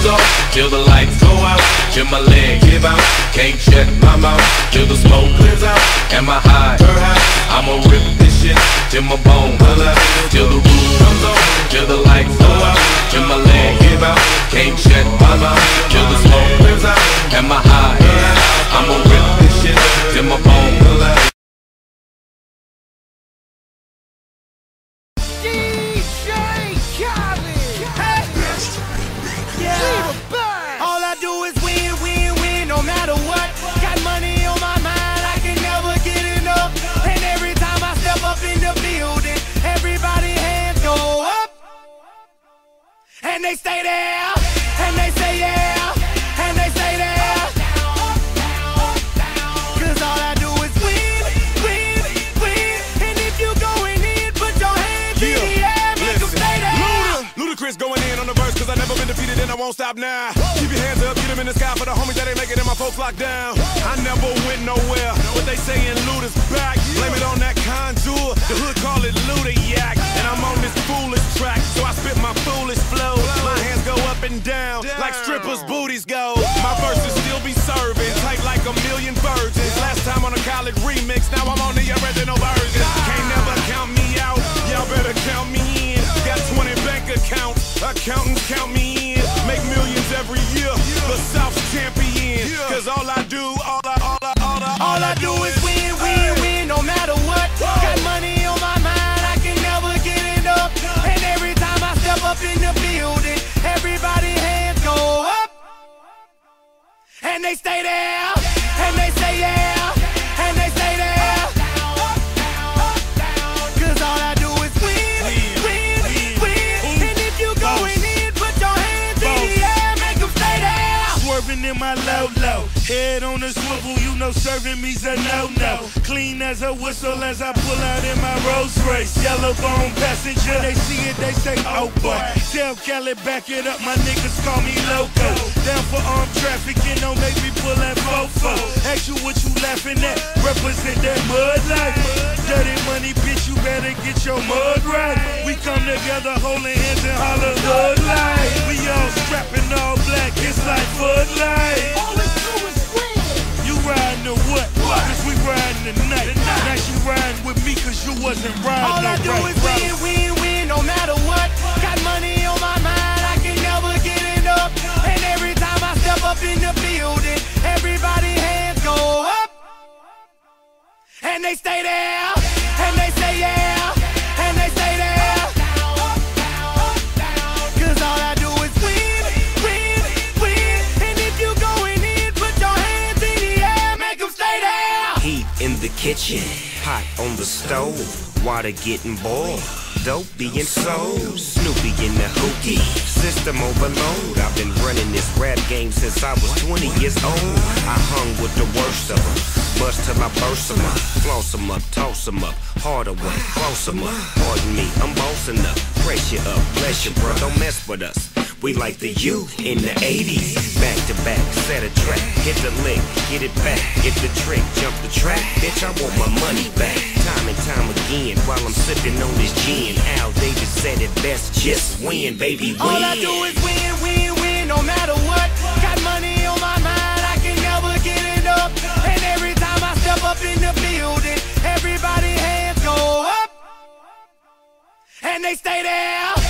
comes on, till the lights go out, till my leg give out. Can't shut my mouth, till the smoke clears out. Am I high? I'ma rip this shit till my bone holler, till the roof comes on, till the lights go out, till my leg give out. Can't shut my mouth, till the smoke clears out. Am I high? I'ma rip this shit till my bone holler. All I do is win, win, win, no matter what. Got money on my mind, I can never get enough. And every time I step up in the building, everybody hands go up. And they stay there, and they say yeah, and they stay there. Cause all I do is win, win, win. And if you going in, put your hands in the air, make them stay there. Ludacris going in on the verse, cause I never been defeated and I won't stop now. Keep your hands up, get them in the sky for the homies that ain't make it and my folks locked down. I never went nowhere, but they saying Luda's back. Blame it on that contour, the hood call it Luda-yak. And I'm on this foolish track, so I spit my foolish flow. My hands go up and down, like strippers' booties go. My verses still be serving, tight like a million virgins. Last time on a college remix, now I'm on the original version. Can't never count me out, y'all better count me in. Got 20 bank accounts, accountants count me in. Make millions every year, the South's champion. Cause all I do is win, win, win, no matter what. Got money on my mind, I can never get enough. And every time I step up in the building, everybody hands go up. And they stay there, and they say yeah, and they stay there. Cause all I do is win, win, win. And if you going in, put your hands in the air, make them stay there. Swerving in my low-low, head on the swivel, you know serving me's a no-no. Clean as a whistle as I pull out in my Rolls Royce. Yellow bone passenger, they see it, they say, oh boy. Tell Cali, back it up, my niggas call me loco. Down for armed trafficking, don't make me pull that fofo. Ask you what you laughing at, represent that mud life. Dirty money, bitch, you better get your mud right. We come together holding hands and holler hood life. We all strapping all black, it's like Bud Light. All we do is win. You riding or what? Cause we riding tonight. Now she riding with me cause you wasn't riding. All I do is win, win, win, no matter what. Got money on my mind, I can never get enough. And every time I step up in the building, everybody hands go up. And they stay there, and they say yeah, and they stay there. Cause all I do is win, win, win. And if you going in, put your hands in the air, make them stay there. Heat in the kitchen, pot on the stove, water getting boiled, dope being sold, Snoopy in the hookie, system overload. I've been running this rap game since I was 20 years old. I hung with the worst of them, bust till I burst them up, floss them up, toss them up, harder way, close them up. Pardon me, I'm bossing up, pressure up, bless you bro, don't mess with us. We like the U in the 80s. Back to back, set a track, hit the lick, get it back, get the trick, jump the track. Bitch, I want my money back. Time and time again, while I'm sipping on this gin. Al Davis said it best, just win, baby, win. All I do is win, win, win, no matter what. Got money on my mind, I can never get enough. And every time I step up in the building, everybody hands go up. And they stay there.